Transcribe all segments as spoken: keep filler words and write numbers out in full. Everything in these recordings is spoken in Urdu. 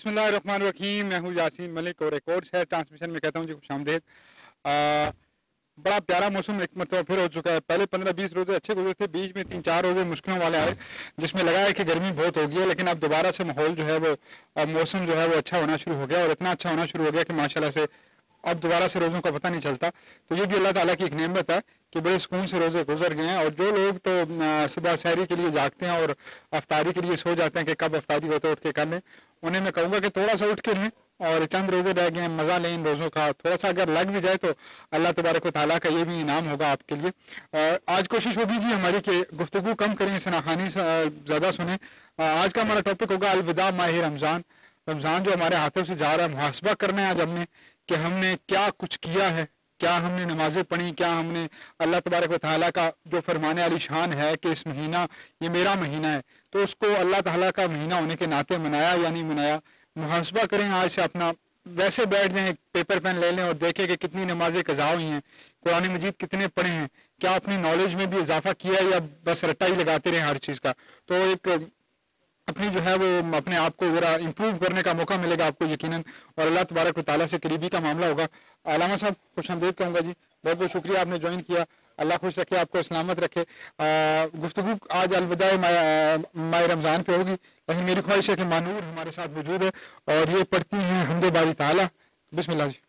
बिस्मिल्लाहिर्रहमानिर्रहीम। मैं हूँ यासीन मलिक और एक और शहर ट्रांसमिशन में कहता हूँ जी खुशामदीद। बड़ा प्यारा मौसम एक मरतबा फिर हो चुका है। पहले पंद्रह बीस रोजे अच्छे गुजरे थे, बीच में तीन चार रोजे मुश्किलों वाले आए जिसमें लगा है कि गर्मी बहुत हो गई है, लेकिन अब दोबारा से माहौल जो है वो मौसम जो है वो अच्छा होना शुरू हो गया और इतना अच्छा होना शुरू हो गया कि माशाल्लाह से अब दोबारा से रोज़ों का पता नहीं चलता। तो ये भी अल्लाह ताला की एक नेमत है कि बड़े सुकून से रोज़े गुजर गए हैं। और जो लोग तो सुबह सहरी के लिए जागते हैं और अफ्तारी के लिए सो जाते हैं कि कब अफ्तारी होते है उठ के कर लें, उन्हें मैं कहूँगा कि थोड़ा सा उठ के रहें और चंद रोज़े रह गए हैं, मज़ा लें इन रोज़ों का। थोड़ा सा अगर लग भी जाए तो अल्लाह तबारक व तआला का ये भी इनाम होगा आपके लिए। और आज कोशिश होगी जी हमारी कि गुफ्तगू कम करें, सनाखानी ज़्यादा सुने। आज का हमारा टॉपिक होगा अलविदा माह रमज़ान। रमज़ान जो हमारे हाथों से जा रहा है, मुहासबा करना है आज हमने कि हमने क्या कुछ किया है, क्या हमने नमाजें पढ़ी, क्या हमने अल्लाह तबारक व तआला का जो फरमाने वाली शान है कि इस महीना ये मेरा महीना है, तो उसको अल्लाह ताला का महीना होने के नाते मनाया या नहीं मनाया। मुहासबा करें आज से अपना। वैसे बैठ जाएं, पेपर पेन ले लें और देखें कि कितनी नमाजें कज़ा हुई हैं, कुरान मजीद कितने पढ़े हैं, क्या अपनी नॉलेज में भी इजाफा किया है या बस रट्टा ही लगाते रहे हर चीज़ का। तो एक अपनी जो है वो अपने आप को ज़रा इम्प्रूव करने का मौका मिलेगा आपको यकीनन, और अल्लाह तबारक व तआला से करीबी का मामला होगा। अलामा साहब खुश आमदीद कहूँगा जी, बहुत बहुत शुक्रिया आपने ज्वाइन किया। अल्लाह खुश रखे, आपको सलामत रखे। गुफ्तगू आज अलविदा माह रमज़ान पे होगी, लेकिन मेरी ख्वाहिश है कि मानूर हमारे साथ मौजूद है और ये पढ़ती हैं हम्दे बारी ताला। बिस्मिल्लाह जी।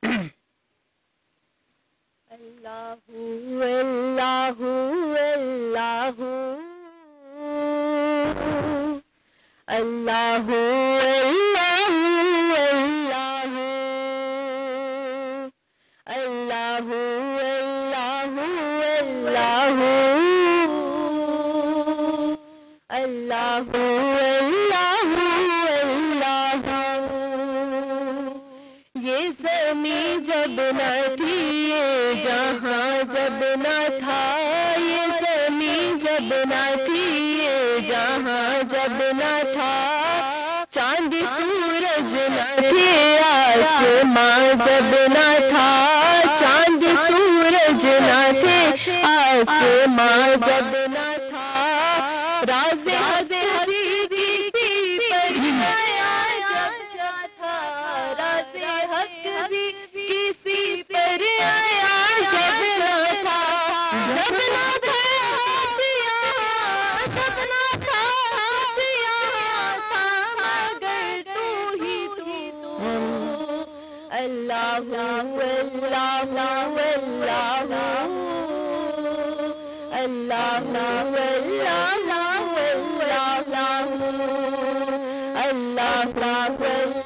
अल्लाहु अल्लाहु अल्लाहु अल्लाहु अल्लाहु अल्लाहु अल्लाहु अल्लाहु अल्लाहु अल्लाहु ये ज़मीं जब न थी, ये जहां जब न था, ये ज़मीं जब न थी, ये जहां जब न था, चांद सूरज न थे, आसमां जब न था, चांद सूरज न थे, आसमां जब न था, राज़े हज़रत किसी पर आया जब था, राज़े हक भी किसी पर आया जब न था, जब न था आज यहाँ, जब न था आज यहाँ था, मगर तू ही तू। अल्लाहु अल्लाहु अल्लाहु अल्लाहु अल्लाहु अल्लाहु अल्लाहु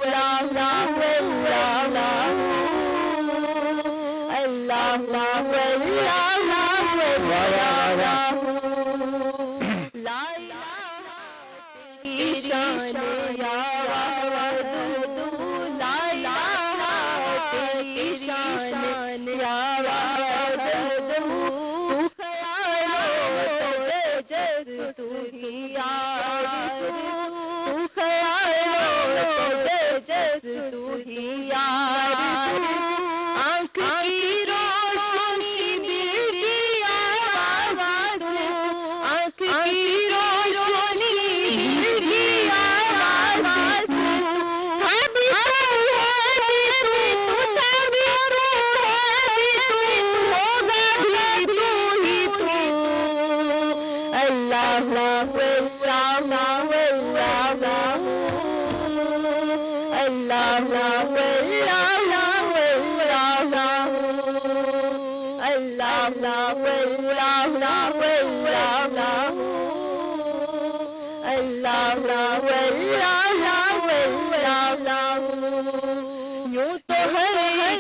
यूं तो हर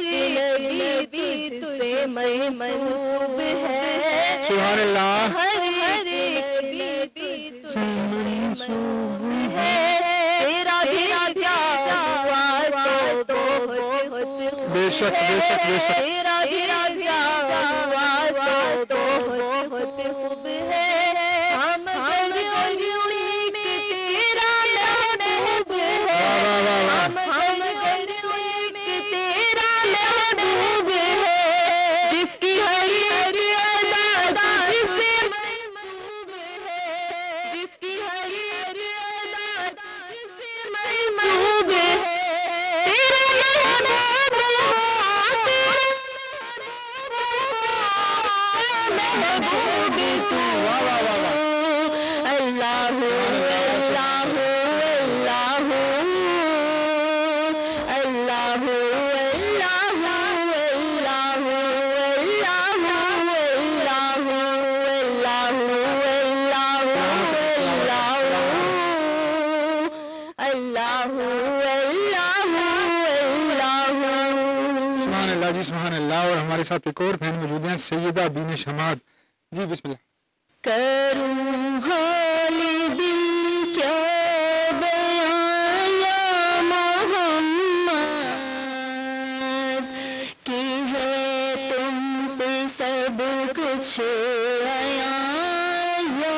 एक नबी तुझसे मंसूब है, सुभान अल्लाह। हर एक नबी तुझसे मंसूब है, तेरा भेजा हुआ तो बहुत बेशक बेशक बेशक तेरा भेजा हुआ तो बहुत खूब है, हम जिसकी हरी हरी अदा जिससे मंसूब महबूब तू अल्लाह अल्लाह अल्लाह अल्लाह अल्लाह जी सुभान अल्लाह। और हमारे साथ एक और बहन मौजूद हैं, सैयदा बीन शमाद जी, बिस्मिल्लाह। करूं हाल दिल क्या बयां या मोहम्मद कि है तुम पे सब कुछ आया या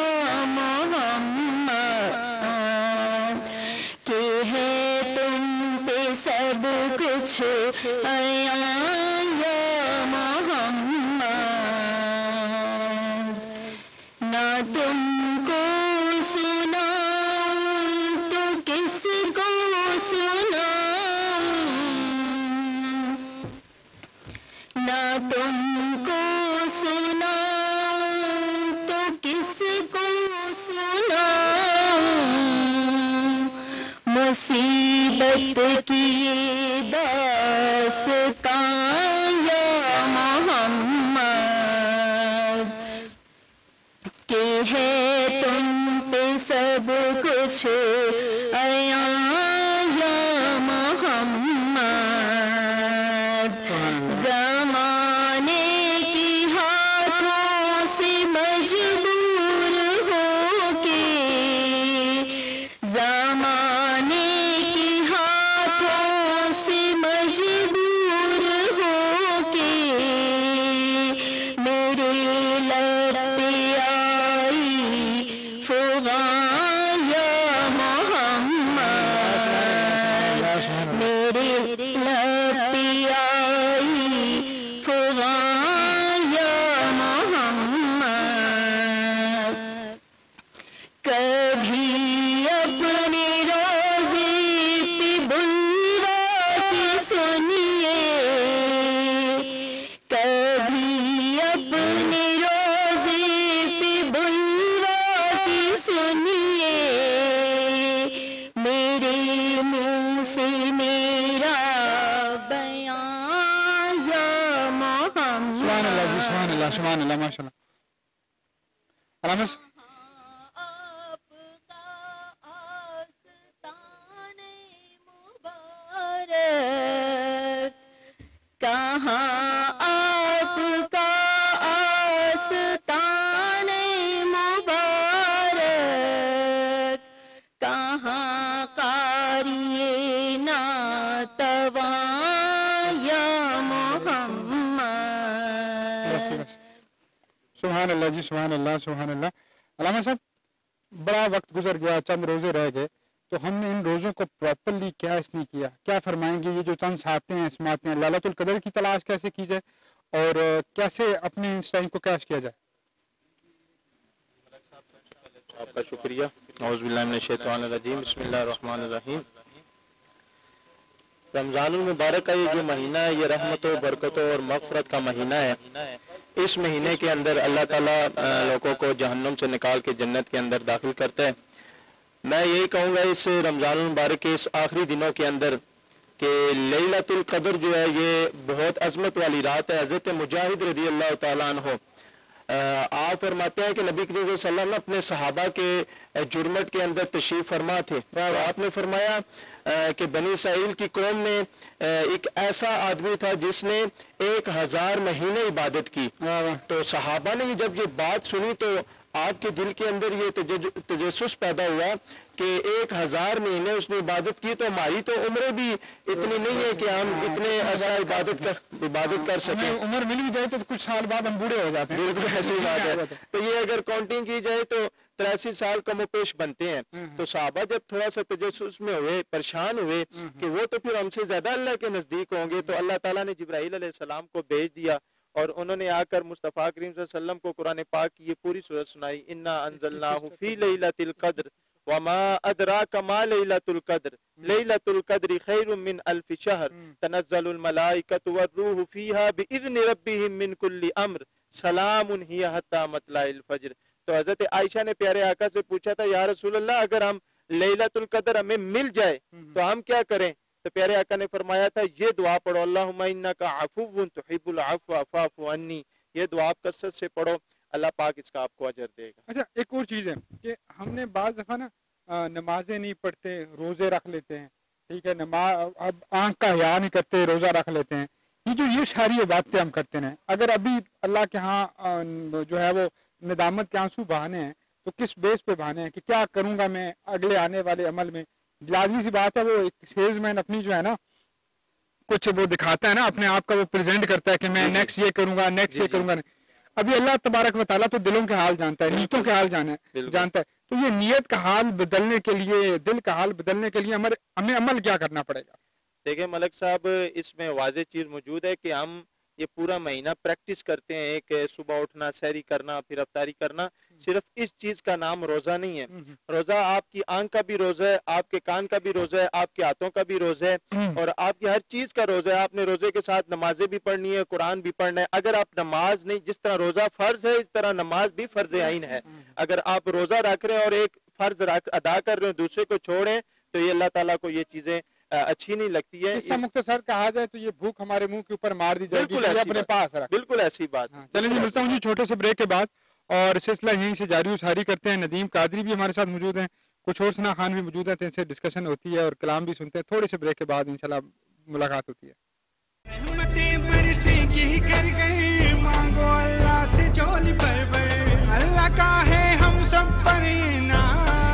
मोहम्मद कि है तुम पे सब कुछ आया तुमको सुनाऊं तो किसको सुनाऊं, ना तुमको सुनाऊं तो किसको सुनाऊं, मुसीबत की दास्तां या मोहम्मद कि है तुम पे सब कुछ आया या मोहम्मद, ज़माने की हाथों से मजबूर होके, ज़माने की हाथों से मजबूर होके मेरे लब पे सुभान अल्लाह माशाअल्लाह। आराम कहाँ आपका आस्ताने मुबारक, कहाँ कारिए नातवा या मोहम्मद। सुभान अल्लाह जी, सुभान अल्लाह, सुभान अल्लाह। अलामा साहब, बड़ा वक्त गुजर गया, चंद रोजे रह गए, तो हमने इन रोज़ों को प्रॉपरली कैश नहीं किया। क्या फरमाएंगे, ये जो चंद सातें हैं, समातें हैं, लैलतुल कदर की तलाश कैसे की जाए और कैसे अपने इस टाइम को कैश किया जाए? आपका शुक्रिया। औज़ु बिल्लाहि मिनश शैतानिर रजीम, बिस्मिल्लाहिर रहमानिर रहीम। रमज़ानुल मुबारक का ये जो महीना है, ये रहमतों, बरकतों और मग़फ़िरत का महीना है। इस महीने के अंदर अल्लाह ताला लोगों को जहन्नुम से निकाल के जन्नत के अंदर दाखिल करता है। मैं यही कहूँगा इस रमज़ानुल मुबारक के इस आखिरी दिनों के अंदर कि लैलतुल क़द्र जो है ये बहुत अज़मत वाली रात है। हज़रत मुजाहिद रज़ी अल्लाह ताला अन्हु आप फरमाते हैं कि नबी करीम सल्लल्लाहु अलैहि वसल्लम अपने सहाबा के जुर्मट के अंदर तशरीफ़ फरमा थे। आपने फरमाया कि बनी इसराइल की कौम में एक ऐसा आदमी था जिसने एक हजार महीने इबादत की। तो सहाबा ने जब ये बात सुनी तो आपके दिल के अंदर ये तजस्सुस पैदा हुआ कि एक हजार महीने उसने इबादत की, तो हमारी तो उम्र भी इतनी नहीं है कि हम इतने ऐसा इबादत कर इबादत कर सकें। उम्र मिल भी जाए तो कुछ साल बाद हम बूढ़े हो जाते हैं। बिल्कुल ऐसी बात है। तो ये अगर काउंटिंग की जाए तो तिरासी साल कमोपेश बनते हैं। तो सहाबा जब थोड़ा सा तजस्सुस में हुए, परेशान हुए कि वो तो फिर हमसे ज्यादा अल्लाह के नजदीक होंगे, तो अल्लाह ताला ने जिब्राइल अलैहिस्सलाम को भेज दिया और उन्होंने आकर मुस्तफ़ा करीम सल्लल्लाहु अलैहि वसल्लम को कुरान पाक की ये पूरी सूरत सुनाई। इन्ना अंज़लनाहु फी लैलतिल क़द्र वमा अदराका मा लैलतुल क़द्र लैलतुल क़द्रि खैरुम मिन अल्फि शहर तनज़्ज़लुल मलाइकतु वर्रूहु फीहा बिइज़्नि रब्बिहिम मिन कुल्लि अम्र सलाम ही हत्ता मतलाइल फज्र। तो हजरत आयशा ने प्यारे आका से पूछा था, या रसूल अल्लाह, अगर हम लैलतुल कदर हमें मिल जाए तो हम क्या करें? तो प्यारे आका ने फरमाया था, ये दुआ पढ़ो, अल्लाहुम्मा इन्नका अफ़ुव्वुन तुहिब्बुल अफ़्व फ़अफ़ु अन्नी। ये दुआ आप कसरत से पढ़ो, अल्लाह पाक इसका आपको अजर देगा। अच्छा, एक और चीज़ है कि हमने बाज़ दफ़ा ना अ, नमाजें नहीं पढ़ते, रोज़े रख लेते हैं, ठीक है, नमाज अब आँख का हया नहीं करते, रोज़ा रख लेते हैं। ये जो ये सारी बातें हम करते हैं, अगर अभी अल्लाह के यहाँ अ, जो है वो निदामत के आंसू बहाने हैं, तो किस बेस पे बहाने हैं कि क्या करूँगा मैं अगले आने वाले अमल में? लाजमी सी बात है, वो एक सेल्समैन अपनी जो है ना कुछ वो दिखाता है ना, अपने आप का वो प्रेजेंट करता है कि मैं नेक्स्ट ये करूंगा, नेक्स्ट ये करूंगा। अभी अल्लाह तबारक व तआला तो दिलों के हाल जानता है, नीयतों के हाल जाना है जानता है। तो ये नीयत का हाल बदलने के लिए, दिल का हाल बदलने के लिए हमें हमें अमल क्या करना पड़ेगा? देखिए मलक साहब, इसमें वाज़ेह चीज़ मौजूद है कि हम ये पूरा महीना प्रैक्टिस करते हैं, एक सुबह उठना, सहरी करना, फिर अफ्तारी करना। सिर्फ इस चीज का नाम रोजा नहीं है। रोजा आपकी आंख का भी रोजा है, आपके कान का भी रोजा है, आपके हाथों का भी रोजा है, और आपकी हर चीज का रोजा है। आपने रोजे के साथ नमाजें भी पढ़नी है, कुरान भी पढ़ना है। अगर आप नमाज नहीं, जिस तरह रोजा फर्ज है, इस तरह नमाज भी फर्ज आइन है। अगर आप रोजा रख रहे हैं और एक फर्ज अदा कर रहे हैं, दूसरे को छोड़ें, तो ये अल्लाह ताला को ये चीजें अच्छी नहीं लगती है। इससे मुख्तसर कहा जाए तो ये भूख हमारे मुंह के ऊपर मार दी जाएगी, बिल्कुल अपने पास रख। बिल्कुल ऐसी बात। हाँ, चलिए जी, मिलता हूँ जी छोटे से ब्रेक के बाद, और सिलसिला यहीं से जारी उसारी करते हैं। नदीम कादरी भी हमारे साथ मौजूद हैं, कुछ और सना खान भी मौजूद है, तो इनसे डिस्कशन होती है और कलाम भी सुनते हैं। थोड़े से ब्रेक के बाद इंशाल्लाह मुलाकात होती है। मांगो अल्लाह से झोली भर भर, अल्लाह का है हम सब पर इनाम।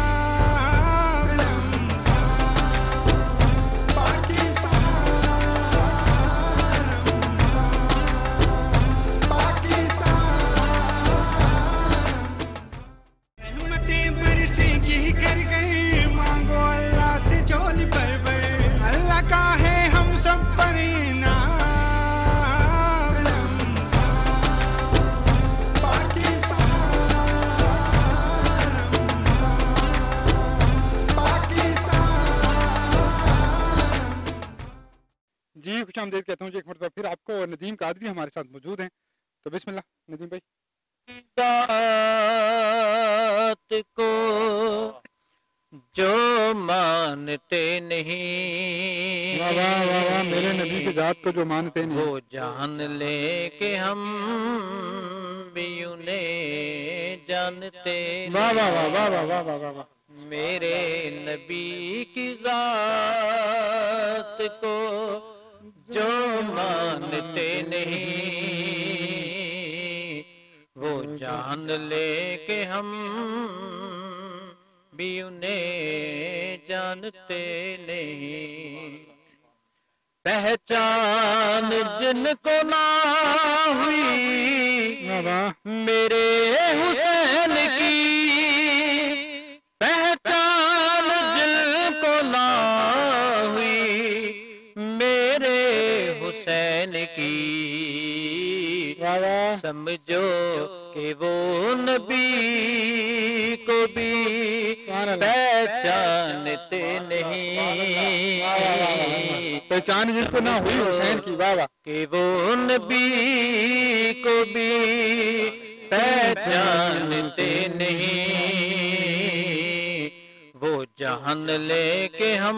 जी खुशामदीद कहता हूँ जी एक मरतबा फिर आपको। और नदीम कादरी हमारे साथ मौजूद हैं, तो बिस्मिल्लाह नदीम भाई। बात को जो मानते नहीं, वाह वाह वाह वाह, मेरे नबी की जात को जो मानते नहीं, वो जान ले कि हम भी उन्हें जानते। वाह वाह वाह वाह वाह वाह वाह वाह। मेरे नबी की जात को जो मानते नहीं, वो जान ले कि हम भी उन्हें जानते नहीं। पहचान जिनको ना हुई मेरे हुसैन की, पहचान जिनको ना हुई मेरे हुसैन की, समझो कि वो नबी को भी पहचानते नहीं। पहचान जिनको ना हुई हुसैन की, वाह वाह, कि वो नबी को भी पहचानते नहीं। वो जान ले के हम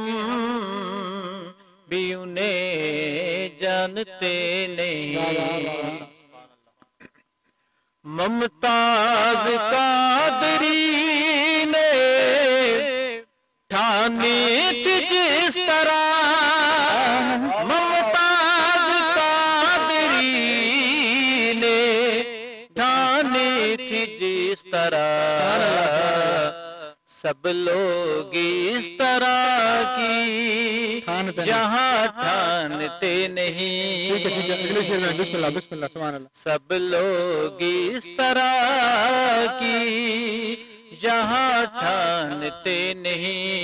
भी उन्हें जानते नहीं। मुमताज कादरी ने ठानी थी जिस तरह, मुमताज कादरी ने ठानी थी जिस तरह, सब लोग इस तरह की जहाँ ठानते नहीं। बिस्मिल्लाह बिस्मिल्लाह सुभान अल्लाह। सब लोग इस तरह की जहाँ ठानते नहीं।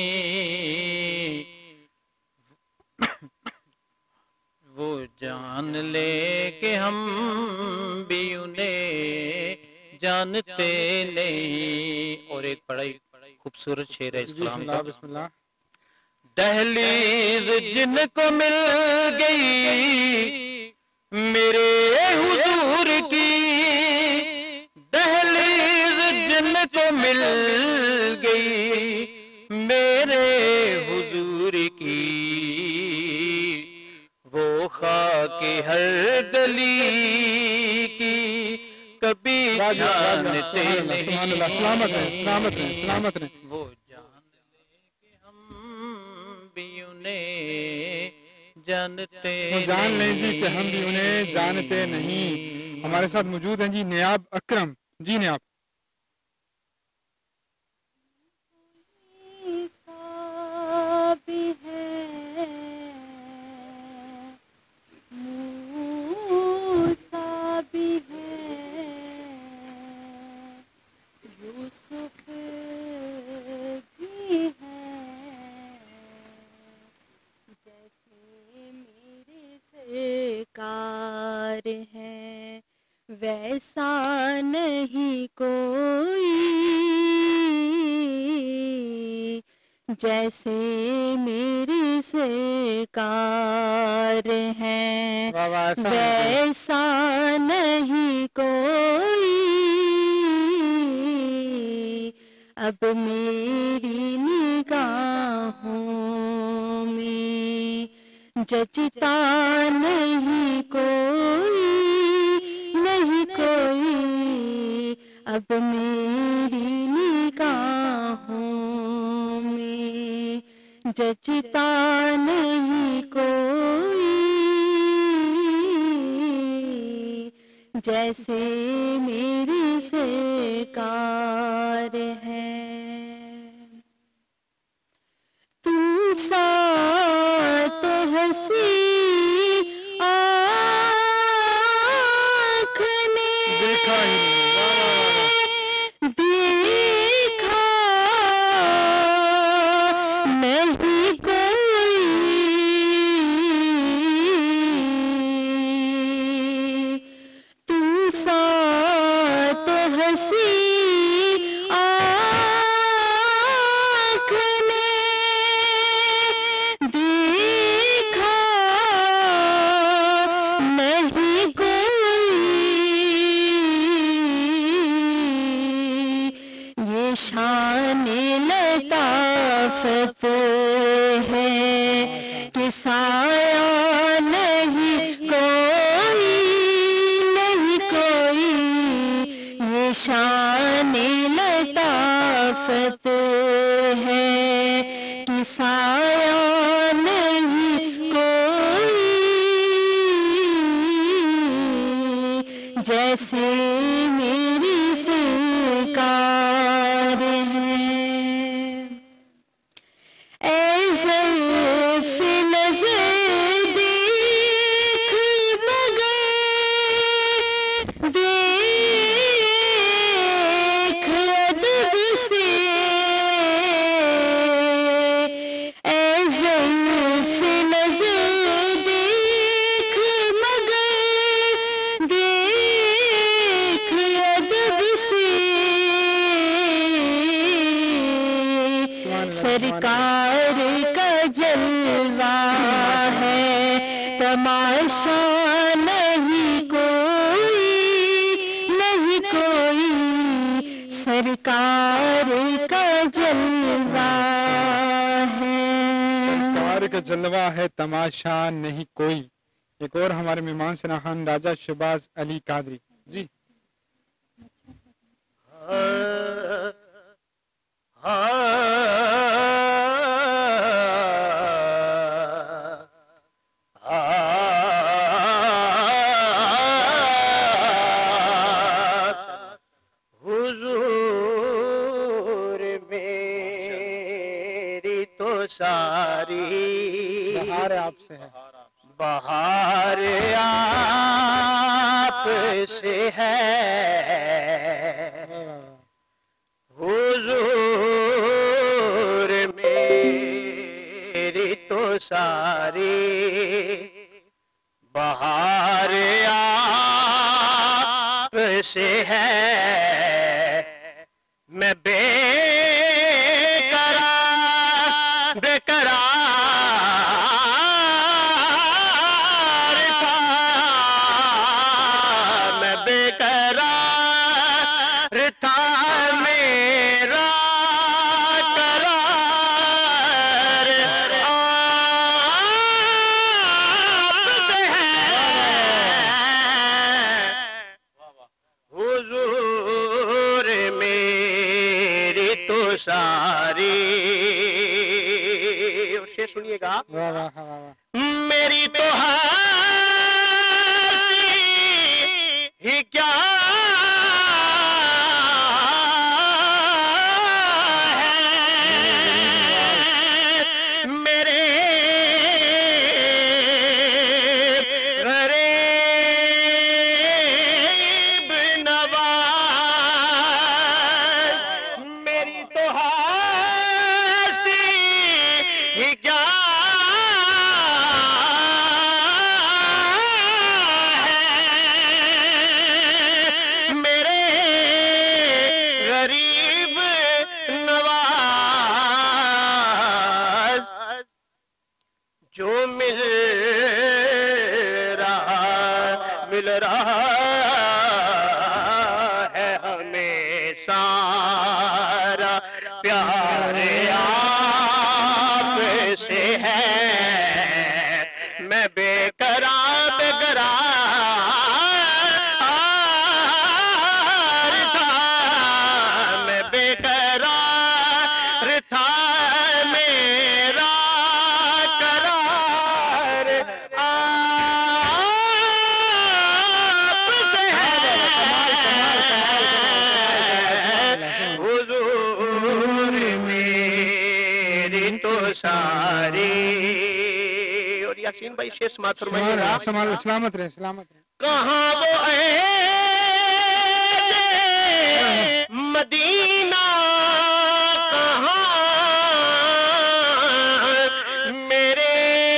वो जान ले कि हम भी उन्हें जानते नहीं। और एक बड़ा खूबसूरत शेर है इस कलाम का। बिस्मिल्लाह। दहलीज जिनको मिल गई میرے حضور کی دہلیز جن کو مل گئی، میرے حضور کی وہ خاک ہر گلی کی کبھی جانتے نہیں، سلامت رہیں، سلامت رہیں، سلامت رہیں۔ وہ جان لے کہ ہم بھی انہیں جانتے وہ جان لیں جی کہ ہم بھی انہیں جانتے نہیں۔ ہمارے ساتھ موجود ہیں جی نیاب اکرم، جی نیاب۔ کار ہے ویسا نہیں کوئی، جیسے میری سرکار ہے ویسا نہیں کوئی، اب میری نگاہوں میں جچتا نہیں کوئی، نہیں کوئی، اب میری نگاہوں میں جچتا نہیں کوئی، جیسے میری سرکار ہے۔ تم سا تو ہنسی آنکھ نے دیکھا نہیں کوئی، تم سا تو ہنسی آنکھ نے دیکھا نہیں کوئی، یہ شان لطافت ہے کہ سایہ نہیں کوئی، نہیں کوئی، یہ شان لطافت ہے کہ سایہ نہیں کوئی، جیسے میری سرکار ہے۔ اے ظرف نظر دیکھ مگر دیکھ ادب سے، اے ظرف نظر دیکھ مگر دیکھ ادب سے، سرکار کا جلوہ ہے تماشا نہیں کوئی، نہیں کوئی، سرکار کا جلوہ ہے، سرکار کا جلوہ ہے تماشا نہیں کوئی۔ ایک اور ہمارے مہمان ثنا خان راجہ شہباز علی قادری، جی۔ حضور میری تو ساری بہار آپ سے ہے، بہار آپ سے ہے، حضور میری تو ساری بہار آپ سے ہے، میں بے قرار بے قرار تھا ساری. اور شعر سنیے گا. واہ واہ واہ واہ. میری تو ہستی ہی کیا یاسین بھائی شیخ سماعت فرمائیے گا. سلامت رہے سلامت رہے. کہاں وہ اے مدینہ کہاں میرے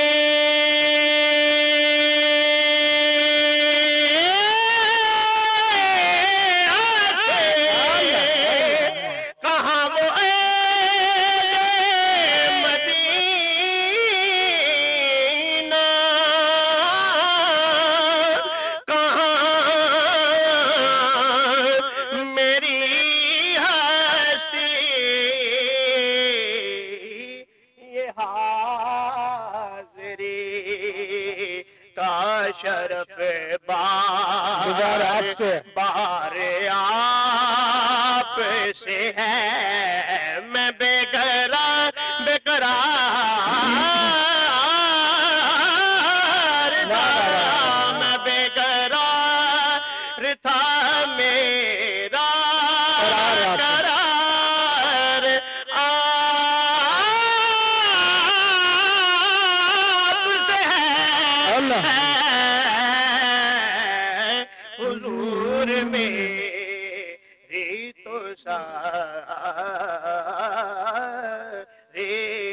کہاں وہ اے شرف بار آپ سے بار آپ سے ہے. میں بے قرار بے قرار تھا میں بے قرار تھا میرا قرار آپ سے ہے. اللہ حضور میری تو سارے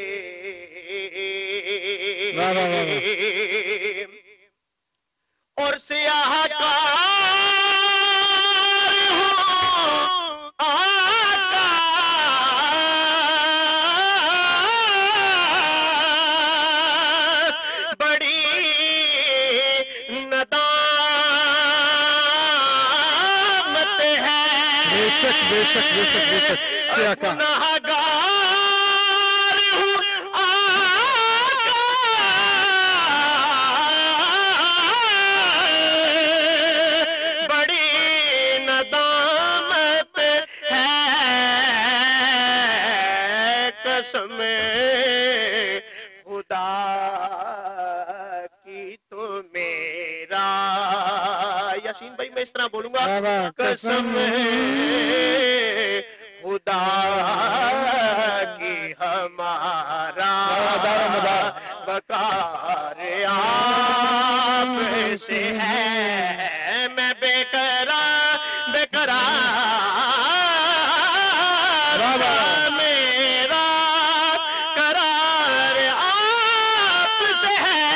اور سیاہ کار ہوں آقا بڑی ندامت ہے. بے شک بے شک بے شک بے شک. گناہگار ہوں آقا بڑی ندامت ہے. قسم خدا کی تو میرا. یاسین بھائی میں اس طرح بولوں گا. قسم خدا کی ہمارا وقار آپ سے ہے. میں بے قرار بے قرار میرا قرار آپ سے ہے.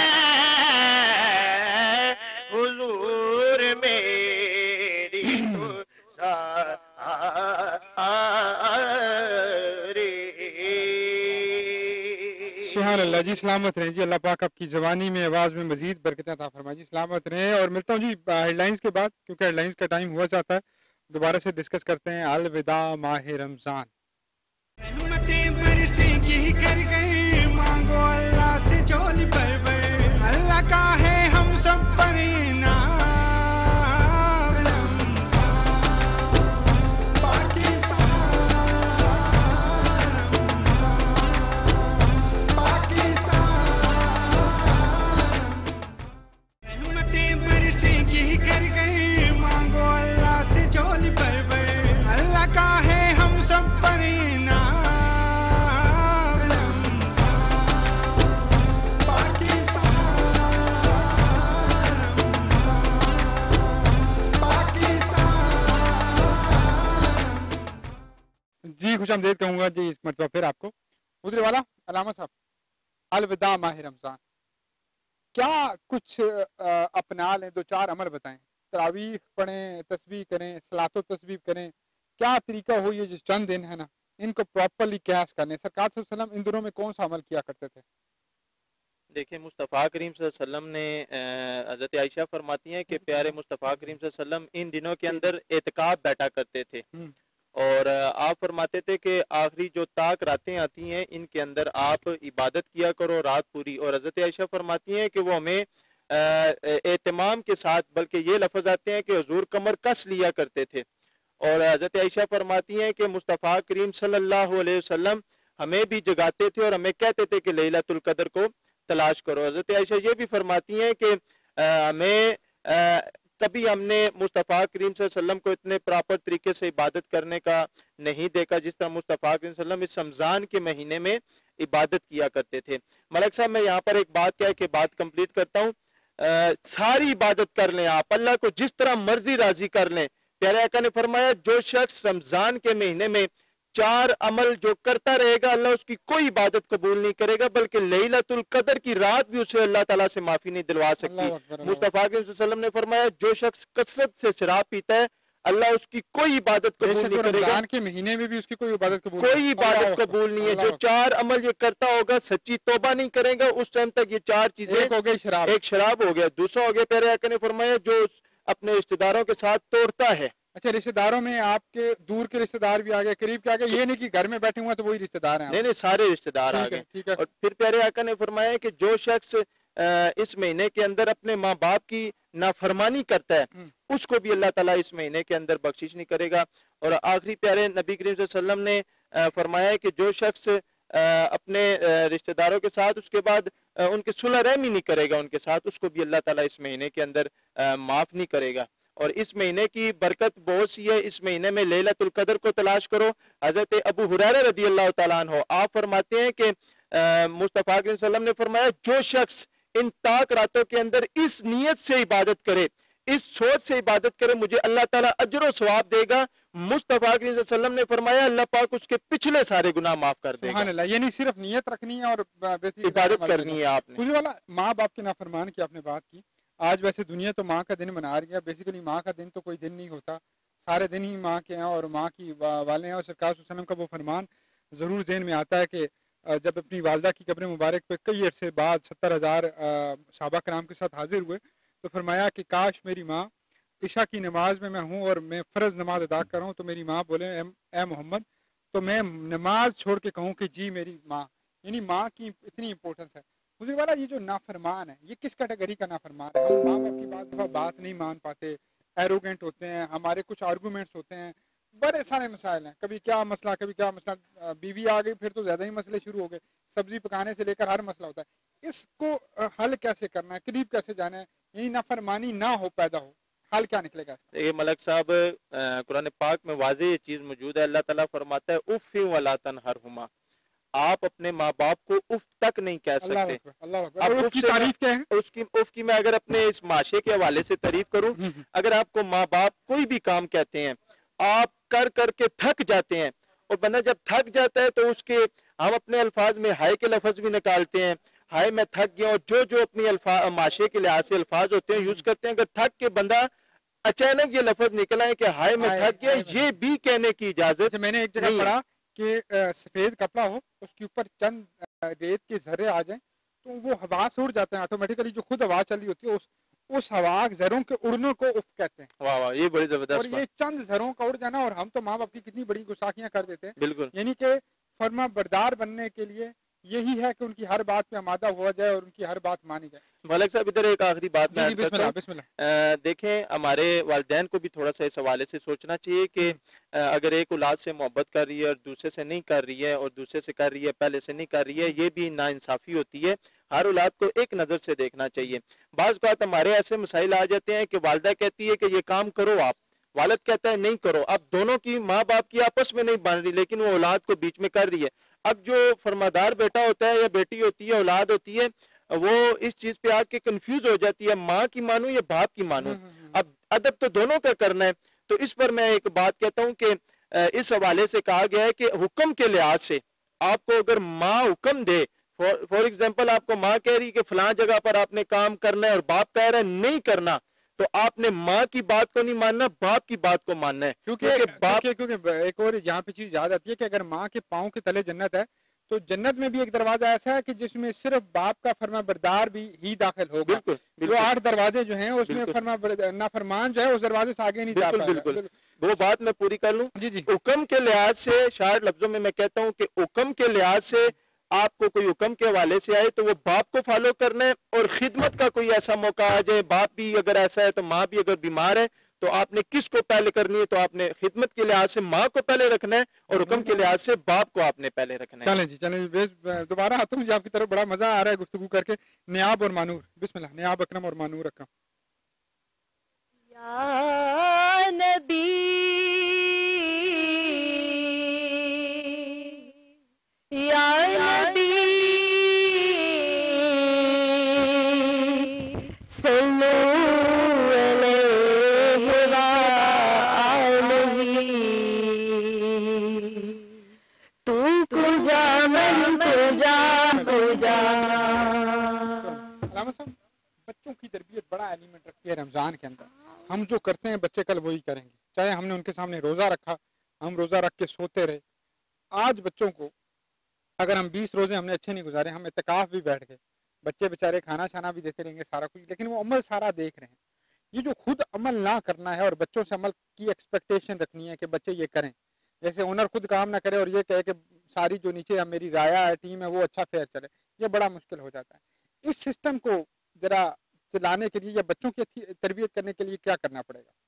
حضور میری تو سبحان اللہ جی. سلامت رہیں جی. اللہ پاک آپ کی زبانی میں آواز میں مزید برکتیں عطا فرمائے جی. سلامت رہیں. اور ملتا ہوں جی ہیڈ لائنز کے بعد کیونکہ ہیڈ لائنز کا ٹائم ہوا جاتا ہے. دوبارہ سے ڈسکس کرتے ہیں. الوداع ماہ رمضان. رحمتیں برسیں گی کر گئے مانگو اللہ سے جھولی بھر بھر. اللہ کا ہے ہم سب پر انعام. رمضان پاکستان خوش آمدید کہوں گا جی اس مرتبہ پھر آپ کو. حضور والا علامہ صاحب، الوداع ماہ رمضان، کیا کچھ اپنا لیں، دو چار عمل بتائیں. تراویح پڑھیں، تسبیح کریں، صلاۃ و تسبیح کریں، کیا طریقہ ہو یہ جو چند دن ہے نا ان کو پراپرلی قیاس کرنے. سرکار صلی اللہ علیہ وسلم ان دنوں میں کون سا عمل کیا کرتے تھے؟ دیکھیں مصطفیٰ کریم صلی اللہ علیہ وسلم نے حضرت عائشہ فرماتی ہیں کہ پیارے مصطفیٰ کریم صلی اللہ علیہ وسلم ان دنوں کے اندر اعتکاف بیٹھا کرتے تھے، اور آپ فرماتے تھے کہ آخری جو تاک راتیں آتی ہیں ان کے اندر آپ عبادت کیا کرو رات پوری. اور حضرت عائشہ فرماتی ہیں کہ وہ ہمیں اہتمام کے ساتھ، بلکہ یہ لفظ آتے ہیں کہ حضور کمر کس لیا کرتے تھے. اور حضرت عائشہ فرماتی ہیں کہ مصطفیٰ کریم صلی اللہ علیہ وسلم ہمیں بھی جگاتے تھے اور ہمیں کہتے تھے کہ لیلۃ القدر کو تلاش کرو. حضرت عائشہ یہ بھی فرماتی ہیں کہ ہمیں کبھی ہم نے مصطفیٰ کریم صلی اللہ علیہ وسلم کو اتنے پراپر طریقے سے عبادت کرنے کا نہیں دیکھا جس طرح مصطفیٰ کریم صلی اللہ علیہ وسلم اس رمضان کے مہینے میں عبادت کیا کرتے تھے. ملک صاحب میں یہاں پر ایک بات کہہ کے بات کمپلیٹ کرتا ہوں. ساری عبادت کر لیں آپ، اللہ کو جس طرح مرضی راضی کر لیں. پیارے آقا نے فرمایا جو شخص رمضان کے مہینے میں چار عمل جو کرتا رہے گا اللہ اس کی کوئی عبادت قبول نہیں کرے گا، بلکہ لیلۃ القدر کی رات بھی اسے اللہ تعالیٰ سے معافی نہیں دلوا سکتی. مصطفیٰ صلی اللہ علیہ وسلم نے فرمایا جو شخص کثرت سے شراب پیتا ہے اللہ اس کی کوئی عبادت قبول نہیں کرے گا. رمضان کے مہینے میں بھی اس کی کوئی عبادت قبول کوئی عبادت قبول نہیں ہے. جو چار عمل یہ کرتا ہوگا سچی توبہ نہیں کرے گا اس ٹائم تک یہ چار چیزیں. ایک ہو گئی شراب، ایک شراب ہو گیا، دوسرا ہو گیا پیارے آقا نے فرمایا جو اپنے رشتہ داروں کے ساتھ توڑتا ہے. اچھا رشتہ داروں میں آپ کے دور کے رشتہ دار بھی آ گئے، قریب کے آ گئے، یہ نہیں کہ گھر میں بیٹھے ہوئے تو وہی رشتہ دار ہیں. نہیں نہیں سارے رشتہ دار آ گئے. اور پھر پیارے آقا نے فرمایا کہ جو شخص اس مہینے کے اندر اپنے ماں باپ کی نافرمانی کرتا ہے اس کو بھی اللہ تعالیٰ اس مہینے کے اندر بخشش نہیں کرے گا. اور آخری پیارے نبی کریم صلی اللہ علیہ وسلم نے فرمایا کہ جو شخص اپنے رشتہ داروں کے ساتھ اس کے بعد ان کے صلح رحمی نہیں کرے گا ان کے ساتھ اس کو بھی اللہ تعالیٰ اس مہینے کے اندر معاف نہیں کرے گا. اور اس مہینے کی برکت بہت سی ہے. اس مہینے میں لیلۃ القدر کو تلاش کرو. حضرت ابو ہریرہ رضی اللہ تعالیٰ عنہ آپ فرماتے ہیں کہ مصطفیٰ کریم صلی اللہ علیہ وسلم نے فرمایا جو شخص ان تاک راتوں کے اندر اس نیت سے عبادت کرے، اس سوچ سے عبادت کرے، مجھے اللہ تعالیٰ اجر و ثواب دے گا. مصطفیٰ کریم صلی اللہ علیہ وسلم نے فرمایا اللہ پاک اس کے پچھلے سارے گناہ معاف کر دے گا. سبحان اللہ. یعنی صرف نیت رکھنی ہے اور عبادت کرنی ہے آپ نے. مجھے والا ماں باپ کے نافرمان کی آپ نے بات کی. آج ویسے دنیا تو ماں کا دن منا رہی ہے، بیسیکلی ماں کا دن تو کوئی دن نہیں ہوتا، سارے دن ہی ماں کے ہیں اور ماں کی والے ہیں. اور سرکار صلی اللہ علیہ وسلم کا وہ فرمان ضرور ذہن میں آتا ہے کہ جب اپنی والدہ کی قبر مبارک پہ کئی عرصے بعد ستر ہزار صحابہ کرام کے ساتھ حاضر ہوئے تو فرمایا کہ کاش میری ماں عشاء کی نماز میں میں ہوں اور میں فرض نماز ادا کر رہا ہوں تو میری ماں بولے اے محمد، تو میں نماز چھوڑ کے کہوں کہ جی میری ماں. یعنی ماں کی اتنی امپورٹنس ہے. مجھے والا یہ جو نافرمان ہے یہ کس کیٹیگری کا نافرمان ہے؟ ہم ماں باپ کی بعض دفعہ بات نہیں مان پاتے، ایروگینٹ ہوتے ہیں، ہمارے کچھ آرگومنٹس ہوتے ہیں، بڑے سارے مسائل ہیں، کبھی کیا مسئلہ کبھی کیا مسئلہ، بیوی آ گئی پھر تو زیادہ ہی مسئلے شروع ہو گئے، سبزی پکانے سے لے کر ہر مسئلہ ہوتا ہے. اس کو حل کیسے کرنا ہے، قریب کیسے جانا ہے، یعنی نافرمانی نہ ہو پیدا ہو، حل کیا نکلے گا؟ یہ ملک صاحب قرآن پاک میں واضح یہ چیز موجود ہے. اللہ تعالیٰ فرماتا ہے اف ولا تنہرہما، آپ اپنے ماں باپ کو اف تک نہیں کہہ سکتے. اب اف کی تعریف کیا ہے؟ اس کی اف کی میں اگر اپنے اس معاشرے کے حوالے سے تعریف کروں، اگر آپ کو ماں باپ کوئی بھی کام کہتے ہیں آپ کر کر کے تھک جاتے ہیں اور بندہ جب تھک جاتا ہے تو اس کے ہم اپنے الفاظ میں ہائے کے لفظ بھی نکالتے ہیں، ہائے میں تھک گیا. اور جو جو اپنی الفاظ معاشرے کے لحاظ سے الفاظ ہوتے ہیں یوز کرتے ہیں، اگر تھک کے بندہ اچانک یہ لفظ نکلا ہے کہ ہائے میں تھک گیا، یہ بھی کہنے کی اجازت. میں نے ایک جگہ پڑھا کہ سفید کپڑا ہو اس کے اوپر چند ریت کے ذرے آ جائیں تو وہ ہوا سے اڑ جاتے ہیں آٹومیٹیکلی، جو خود ہوا چلی ہوتی ہے اس اس ہوا ذروں کے اڑنے کو اف کہتے ہیں. واہ واہ یہ بڑی زبردست. اور یہ چند ذروں کا اڑ جانا، اور ہم تو ماں باپ کی کتنی بڑی گستاخیاں کر دیتے ہیں. بالکل. یعنی کہ فرما بردار بننے کے لیے یہی ہے کہ ان کی ہر بات پہ آمادہ ہوا جائے اور ان کی ہر بات مانی جائے. ملک صاحب ادھر ایک آخری بات میں بسم اللہ بسم اللہ دیکھیں ہمارے والدین کو بھی تھوڑا سا اس حوالے سے سوچنا چاہیے کہ اگر ایک اولاد سے محبت کر رہی ہے اور دوسرے سے نہیں کر رہی ہے اور دوسرے سے کر رہی ہے پہلے سے نہیں کر رہی ہے، یہ بھی ناانصافی ہوتی ہے. ہر اولاد کو ایک نظر سے دیکھنا چاہیے. بعض اوقات ہمارے ایسے مسائل آ جاتے ہیں کہ والدہ کہتی ہے کہ یہ کام کرو آپ، والد کہتا ہے نہیں کرو. اب دونوں کی ماں باپ کی آپس میں نہیں بن رہی لیکن وہ اولاد کو بیچ میں کر رہی ہے. اب جو فرمادار بیٹا ہوتا ہے یا بیٹی ہوتی ہے، اولاد ہوتی ہے، وہ اس چیز پہ آ کے کنفیوز ہو جاتی ہے ماں کی مانوں یا باپ کی مانوں. اب ادب تو دونوں کا کرنا ہے. تو اس پر میں ایک بات کہتا ہوں کہ اس حوالے سے کہا گیا ہے کہ حکم کے لحاظ سے آپ کو اگر ماں حکم دے، فار ایگزامپل آپ کو ماں کہہ رہی کہ فلاں جگہ پر آپ نے کام کرنا ہے اور باپ کہہ رہا ہے نہیں کرنا، تو آپ نے ماں کی بات کو نہیں ماننا، باپ کی بات کو ماننا ہے، کیونکہ باپ کیونکہ کیونکہ ایک اور یہاں پہ چیز یاد آتی ہے کہ اگر ماں کے پاؤں کے تلے جنت ہے تو جنت میں بھی ایک دروازہ ایسا ہے کہ جس میں صرف باپ کا فرما بردار بھی ہی داخل ہوگا. بالکل جو بالکل آٹھ دروازے جو ہیں اس میں بالکل. فرما نافرمان جو ہے اس دروازے سے آگے نہیں جا بالکل پائے گا. بالکل وہ بات میں پوری کر لوں. جی جی حکم کے لحاظ سے شاعر لفظوں میں میں کہتا ہوں کہ حکم کے لحاظ سے آپ کو کوئی حکم کے حوالے سے آئے تو وہ باپ کو فالو کرنا ہے، اور خدمت کا کوئی ایسا موقع آ جائے، باپ بھی اگر ایسا ہے تو ماں بھی اگر بیمار ہے تو آپ نے کس کو پہلے کرنی ہے؟ تو آپ نے خدمت کے لحاظ سے ماں کو پہلے رکھنا ہے اور حکم کے لحاظ سے باپ کو آپ نے پہلے رکھنا ہے. چلیں جی چلیں جی دوبارہ آتا ہوں جی آپ کی طرف. بڑا مزہ آ رہا ہے گفتگو کر کے. نیاب اور مانور، بسم اللہ. نیاب اکرم اور مانور اکرم. یا نبی یا نبی صلو علیہ وآلہ تو کجا من کجا کجا. علامہ صاحب بچوں کی تربیت بڑا ایلیمنٹ رکھتی ہے رمضان کے اندر. ہم جو کرتے ہیں بچے کل وہی کریں گے. چاہے ہم نے ان کے سامنے روزہ رکھا، ہم روزہ رکھ کے سوتے رہے. آج بچوں کو اگر ہم بیس روزے ہم نے اچھے نہیں گزارے، ہم اعتکاف بھی بیٹھ گئے، بچے بیچارے کھانا چھانا بھی دیتے رہیں گے سارا کچھ، لیکن وہ عمل سارا دیکھ رہے ہیں. یہ جو خود عمل نہ کرنا ہے اور بچوں سے عمل کی ایکسپیکٹیشن رکھنی ہے کہ بچے یہ کریں، جیسے اونر خود کام نہ کرے اور یہ کہے کہ ساری جو نیچے میری رایا ہے ٹیم ہے وہ اچھا فیئر چلے، یہ بڑا مشکل ہو جاتا ہے. اس سسٹم کو ذرا چلانے کے لیے یا بچوں کی تربیت کرنے کے لیے کیا کرنا پڑے گا؟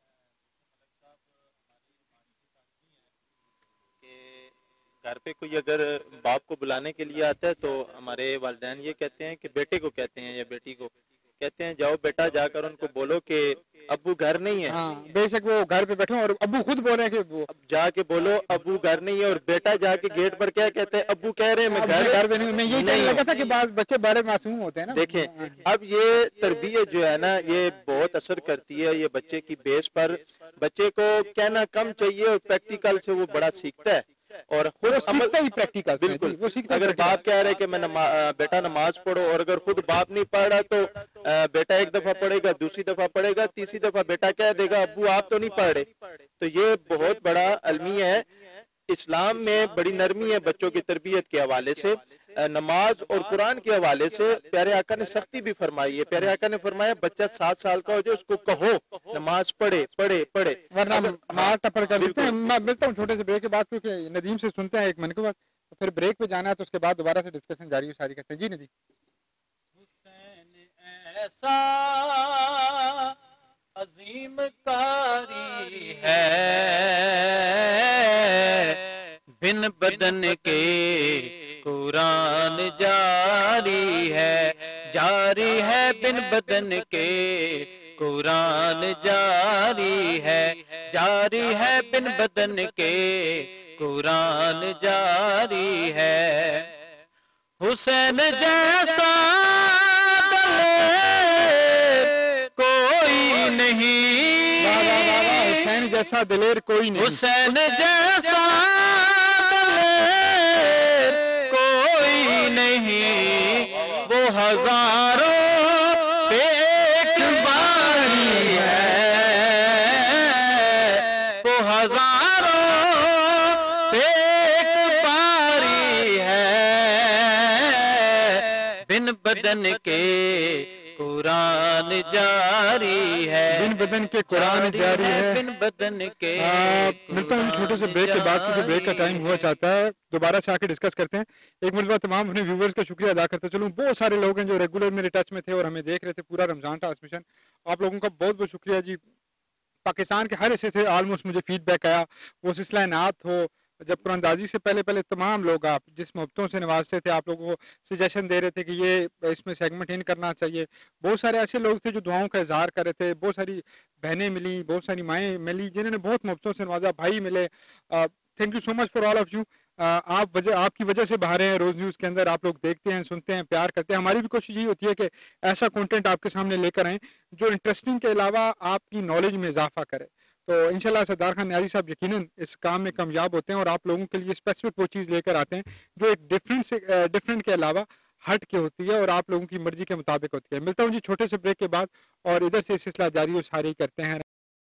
گھر پہ کوئی اگر باپ کو بلانے کے لیے آتا ہے تو ہمارے والدین یہ کہتے ہیں کہ بیٹے کو کہتے ہیں یا بیٹی کو کہتے ہیں جاؤ بیٹا جا کر ان کو بولو کہ ابو گھر نہیں ہے. ہاں بے شک وہ گھر پہ بیٹھے اور ابو خود بول رہے ہیں کہ وہ جا کے بولو ابو گھر نہیں ہے، اور بیٹا جا کے گیٹ پر کیا کہتے ہیں ابو کہہ رہے ہیں میں گھر گھر پہ نہیں. میں یہی کہنے لگا تھا کہ بعض بچے بڑے معصوم ہوتے ہیں نا. دیکھیں اب یہ تربیت جو ہے نا یہ بہت اثر کرتی ہے یہ بچے کی بیس پر. بچے کو کہنا کم چاہیے اور پریکٹیکل سے وہ بڑا سیکھتا ہے اور خود سیکھتا ہی پریکٹیکل. بالکل وہ سیکھتا اگر باپ کہہ رہے کہ میں بیٹا نماز پڑھو اور اگر خود باپ نہیں پڑھ رہا تو بیٹا ایک دفعہ پڑھے گا، دوسری دفعہ پڑھے گا، تیسری دفعہ بیٹا کہہ دے گا ابو آپ تو نہیں پڑھ رہے. تو یہ بہت بڑا المیہ ہے. اسلام میں بڑی نرمی ہے بچوں کی تربیت کے حوالے سے. نماز اور قرآن کے حوالے سے پیارے آقا نے سختی بھی فرمائی ہے. پیارے آقا نے فرمایا بچہ سات سال کا ہو جائے اس کو کہو نماز پڑھے پڑھے پڑھے ورنہ مار ٹپڑ کر دیتے ہیں. میں ملتا ہوں چھوٹے سے بریک کے بعد کیونکہ ندیم سے سنتے ہیں ایک منٹ کے بعد، پھر بریک پہ جانا ہے تو اس کے بعد دوبارہ سے ڈسکشن جاری ساری کرتے ہیں. جی ندیم. ایسا عظیم کاری ہے بن بدن کے قرآن جاری ہے، جاری ہے بن بدن کے قرآن جاری ہے، جاری ہے بن بدن کے قرآن جاری ہے. حسین جیسا کوئی نہیں، حسین جیسا دلیر کوئی نہیں، حسین جیسا دلیر کوئی نہیں، وہ ہزاروں پہ ایک باری ہے، وہ ہزاروں پہ ایک باری ہے، بن بدن کے قرآن جاری ہے، بن بدن کے قرآن جاری ہے، بن بدن کے. ملتا ہوں چھوٹے سے بریک کے بعد کیونکہ بریک کا ٹائم ہوا چاہتا ہے، دوبارہ سے آ کے ڈسکس کرتے ہیں. ایک مرتبہ تمام اپنے ویورز کا شکریہ ادا کرتے چلوں. بہت سارے لوگ ہیں جو ریگولر میرے ٹچ میں تھے اور ہمیں دیکھ رہے تھے پورا رمضان ٹرانسمیشن. آپ لوگوں کا بہت بہت شکریہ جی. پاکستان کے ہر حصے سے آلموسٹ مجھے فیڈ بیک آیا، وہ سلسلہ نعت ہو، جب قرآن اندازی سے پہلے پہلے تمام لوگ آپ جس محبتوں سے نوازتے تھے، آپ لوگوں کو سجیشن دے رہے تھے کہ یہ اس میں سیگمنٹ ان کرنا چاہیے. بہت سارے ایسے لوگ تھے جو دعاؤں کا اظہار کر رہے تھے. بہت ساری بہنیں ملی، بہت ساری مائیں ملی جنہوں نے بہت محبتوں سے نوازا. بھائی ملے. Thank you so much for all of you. آپ وجہ آپ کی وجہ سے باہر ہیں روز نیوز کے اندر. آپ لوگ دیکھتے ہیں، سنتے ہیں، پیار کرتے ہیں. ہماری بھی کوشش یہی ہوتی ہے کہ ایسا کنٹینٹ آپ کے سامنے لے کر آئیں جو انٹرسٹنگ کے علاوہ آپ کی نالج میں اضافہ کرے. تو इंशाल्लाह सरदार खान न्याजी साहब यकीनन इस काम में कामयाब होते हैं और आप लोगों के लिए स्पेसिफिक वो चीज़ लेकर आते हैं जो एक डिफरेंट से डिफरेंट के अलावा हट के होती है और आप लोगों की मर्जी के मुताबिक होती है। मिलता हूँ जी छोटे से ब्रेक के बाद और इधर से सिलसिला जारी और सारे ही करते हैं।